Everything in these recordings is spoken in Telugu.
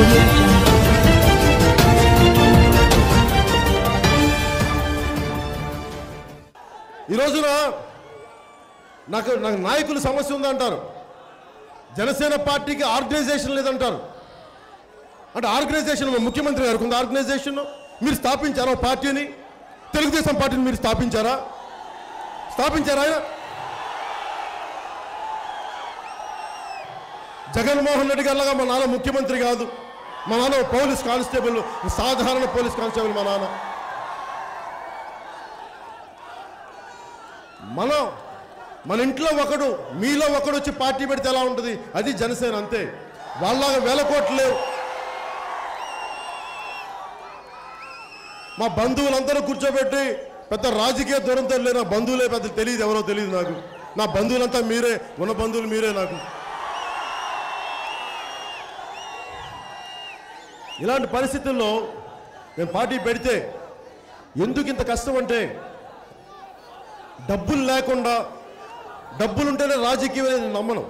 audio jungle. ఈ రోజున నాకు నాయకుల సమస్య ఉందంటారు. జనసేన పార్టీకి ఆర్గనైజేషన్ లేదంటారు. అంటే ఆర్గనైజేషన్ ముఖ్యమంత్రి గారికి ఉంది. ఆర్గనైజేషన్ మీరు స్థాపించారా పార్టీని? తెలుగుదేశం పార్టీని మీరు స్థాపించారా? ఆయన జగన్మోహన్ రెడ్డి గారిలాగా మా నాన్న ముఖ్యమంత్రి కాదు. మా నాన్న పోలీస్ కానిస్టేబుల్, సాధారణ పోలీస్ కానిస్టేబుల్ మా నాన్న. మన ఇంట్లో ఒకడు, మీలో ఒకడు వచ్చి పార్టీ పెడితే ఎలా ఉంటుంది? అది జనసేన. అంతే. వాళ్ళలాగా వేల కోట్లు లేవు. మా బంధువులందరూ కూర్చోబెట్టి పెద్ద రాజకీయ దూరంతో లేరు. నా బంధువులే పెద్ద తెలియదు, ఎవరో తెలియదు నాకు. నా బంధువులంతా మీరే, ఉన్న బంధువులు మీరే నాకు. ఇలాంటి పరిస్థితుల్లో మేము పార్టీ పెడితే ఎందుకు ఇంత కష్టం అంటే, డబ్బులు లేకుండా, డబ్బులుంటేనే రాజకీయం అనేది నమ్మను.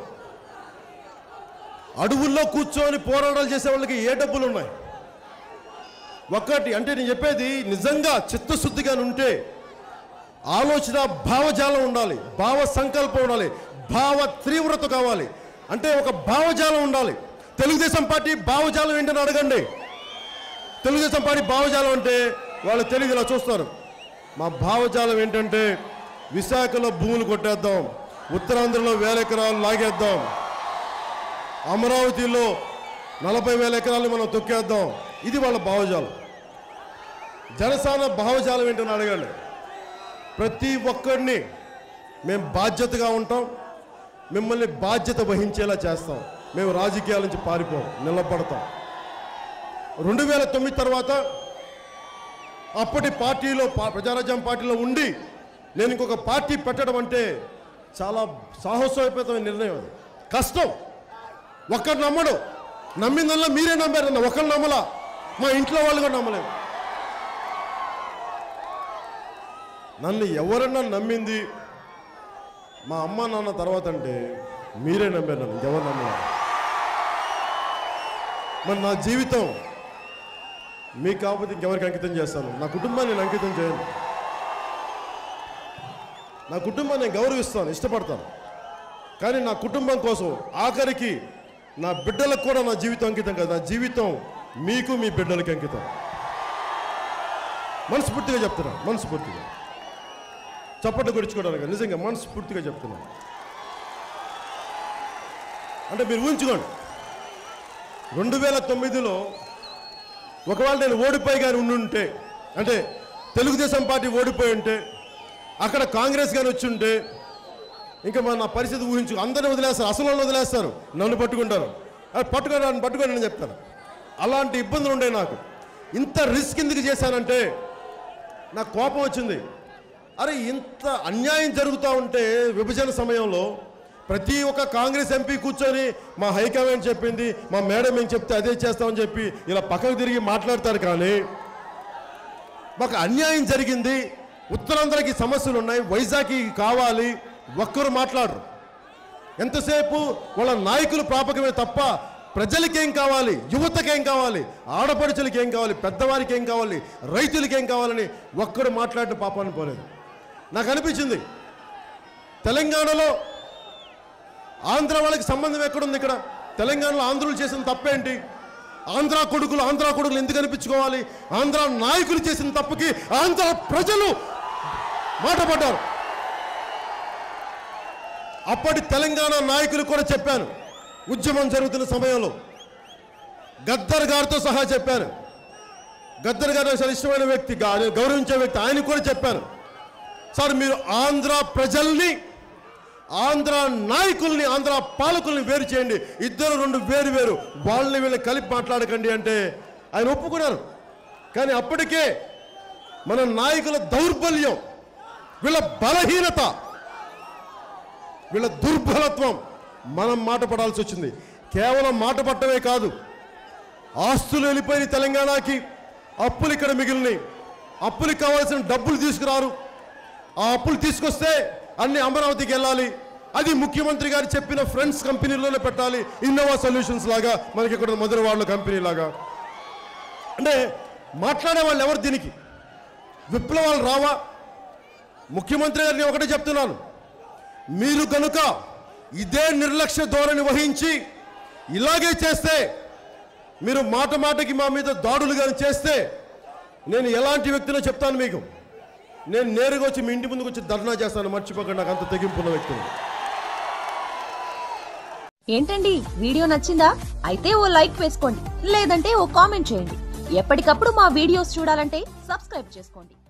అడవుల్లో కూర్చొని పోరాటాలు చేసే వాళ్ళకి ఏ డబ్బులు ఉన్నాయి? ఒక్కటి అంటే నేను చెప్పేది నిజంగా చిత్తశుద్ధిగా ఉంటే ఆలోచన, భావజాలం ఉండాలి, భావ సంకల్పం ఉండాలి, భావ తీవ్రత కావాలి. అంటే ఒక భావజాలం ఉండాలి. తెలుగుదేశం పార్టీ భావజాలం ఏంటని అడగండి. తెలుగుదేశం పార్టీ భావజాలం అంటే వాళ్ళు తెలియదు, ఇలా చూస్తారు. మా భావజాలం ఏంటంటే విశాఖలో భూములు కొట్టేద్దాం, ఉత్తరాంధ్రలో 1000 ఎకరాలు లాగేద్దాం, అమరావతిలో 40,000 ఎకరాలు మనం తొక్కేద్దాం. ఇది వాళ్ళ భావజాలం. జనసేన భావజాలం ఏంటని అడగండి. ప్రతి ఒక్కరిని మేము బాధ్యతగా ఉంటాం, మిమ్మల్ని బాధ్యత వహించేలా చేస్తాం. మేము రాజకీయాల నుంచి పారిపోం, నిలబడతాం. 2009 తర్వాత అప్పటి పార్టీలో, ప్రజారాజ్యం పార్టీలో ఉండి నేను ఇంకొక పార్టీ పెట్టడం అంటే చాలా సాహసోపేతమైన నిర్ణయం. అది కష్టం. ఒక్కరు నమ్మడు. నమ్మిందల్లా మీరే నమ్మారు. ఒకరు నమ్మలా, మా ఇంట్లో వాళ్ళు కూడా నమ్మలేదు. నన్ను ఎవరన్నా నమ్మింది మా అమ్మ నాన్న తర్వాత అంటే మీరే నమ్మారు. నన్ను ఎవరు నమ్మలేదు. మరి నా జీవితం మీకు కాకపోతే ఇంకెవరికి అంకితం చేస్తాను? నా కుటుంబాన్ని నేను అంకితం చేయను. నా కుటుంబాన్ని నేను గౌరవిస్తాను, ఇష్టపడతాను. కానీ నా కుటుంబం కోసం ఆఖరికి నా బిడ్డలకు కూడా నా జీవితం అంకితం కాదు. నా జీవితం మీకు, మీ బిడ్డలకి అంకితం. మనస్ఫూర్తిగా చెప్తున్నాను. మనస్ఫూర్తిగా చప్పట్లు గురించుకోవడానికి నిజంగా మనస్ఫూర్తిగా చెప్తున్నాను. అంటే మీరు ఊహించుకోండి, 2009లో ఒకవేళ నేను ఓడిపోయి కానీ ఉండుంటే, అంటే తెలుగుదేశం పార్టీ ఓడిపోయి ఉంటే, అక్కడ కాంగ్రెస్ కానీ వచ్చి ఉంటే, ఇంకా నా పరిస్థితి ఊహించు. అందరిని వదిలేస్తారు, అసలు వదిలేస్తారు, నన్ను పట్టుకుంటారు. పట్టుకొని నేను చెప్తాను. అలాంటి ఇబ్బందులు ఉండే నాకు. ఇంత రిస్క్ ఎందుకు చేశానంటే నాకు కోపం వచ్చింది. అరే ఇంత అన్యాయం జరుగుతూ ఉంటే విభజన సమయంలో ప్రతి ఒక్క కాంగ్రెస్ ఎంపీ కూర్చొని మా హైకమాండ్ చెప్పింది, మా మేడం ఏం చెప్తే అదే చేస్తామని చెప్పి ఇలా పక్కకు తిరిగి మాట్లాడతారు. కానీ మాకు అన్యాయం జరిగింది, ఉత్తరాంధ్రకి సమస్యలు ఉన్నాయి, వైజాగ్కి కావాలి, ఒక్కరు మాట్లాడరు. ఎంతసేపు వాళ్ళ నాయకులు ప్రాపకమే తప్ప ప్రజలకి ఏం కావాలి, యువతకి ఏం కావాలి, ఆడపడుచులకి ఏం కావాలి, పెద్దవారికి ఏం కావాలి, రైతులకి ఏం కావాలని ఒక్కడు మాట్లాడిన పాపాన్ని పోలేదు. నాకు అనిపించింది తెలంగాణలో ఆంధ్ర వాళ్ళకి సంబంధం ఎక్కడుంది? ఇక్కడ తెలంగాణలో ఆంధ్రులు చేసిన తప్పేంటి? ఆంధ్ర కొడుకులు ఎందుకు అనిపించుకోవాలి? ఆంధ్ర నాయకులు చేసిన తప్పుకి ఆంధ్ర ప్రజలు మాట పడ్డారు. అప్పటి తెలంగాణ నాయకులు కూడా చెప్పాను, ఉద్యమం జరుగుతున్న సమయంలో గద్దర్ గారితో సహా చెప్పాను. గద్దర్ గారు అసలు ఇష్టమైన వ్యక్తి, గౌరవించే వ్యక్తి, ఆయన కూడా చెప్పాను, సార్ మీరు ఆంధ్ర ప్రజల్ని, ఆంధ్ర నాయకుల్ని, ఆంధ్ర పాలకుల్ని వేరు చేయండి. ఇద్దరు రెండు వేరు వాళ్ళని వీళ్ళని కలిపి మాట్లాడకండి అంటే ఆయన ఒప్పుకున్నారు. కానీ అప్పటికే మన నాయకుల దౌర్బల్యం, వీళ్ళ బలహీనత, వీళ్ళ దుర్బలత్వం మనం మాట పడాల్సి వచ్చింది. కేవలం మాట పట్టమే కాదు, ఆస్తులు వెళ్ళిపోయిన తెలంగాణకి, అప్పులు ఇక్కడ మిగిలినాయి. అప్పులకు కావాల్సిన డబ్బులు తీసుకురారు. ఆ అప్పులు తీసుకొస్తే అన్ని అమరావతికి వెళ్ళాలి. అది ముఖ్యమంత్రి గారు చెప్పిన ఫ్రెండ్స్ కంపెనీలోనే పెట్టాలి, ఇన్నోవా సొల్యూషన్స్ లాగా, మనకి ఇక్కడ మధురవాడలో కంపెనీ లాగా. అంటే మాట్లాడే వాళ్ళు ఎవరు దీనికి? విప్లవాలు రావా? ముఖ్యమంత్రి గారిని ఒకటే చెప్తున్నాను, మీరు కనుక ఇదే నిర్లక్ష్య ధోరణి వహించి ఇలాగే చేస్తే, మీరు మాట మాటకి మా మీద దాడులు కానీ చేస్తే, నేను ఎలాంటి వ్యక్తినో చెప్తాను మీకు. నేను నేరుగా వచ్చి మీ ఇంటి ముందుకు వచ్చి ధర్నా చేస్తాను, మర్చిపోకండి, నాకు అంత తెగింపున్న వ్యక్తిని. ఏంటండి, వీడియో నచ్చిందా? అయితే ఓ లైక్ వేసుకోండి, లేదంటే ఓ కామెంట్ చేయండి. ఎప్పటికప్పుడు మా వీడియోస్ చూడాలంటే సబ్స్క్రైబ్ చేసుకోండి.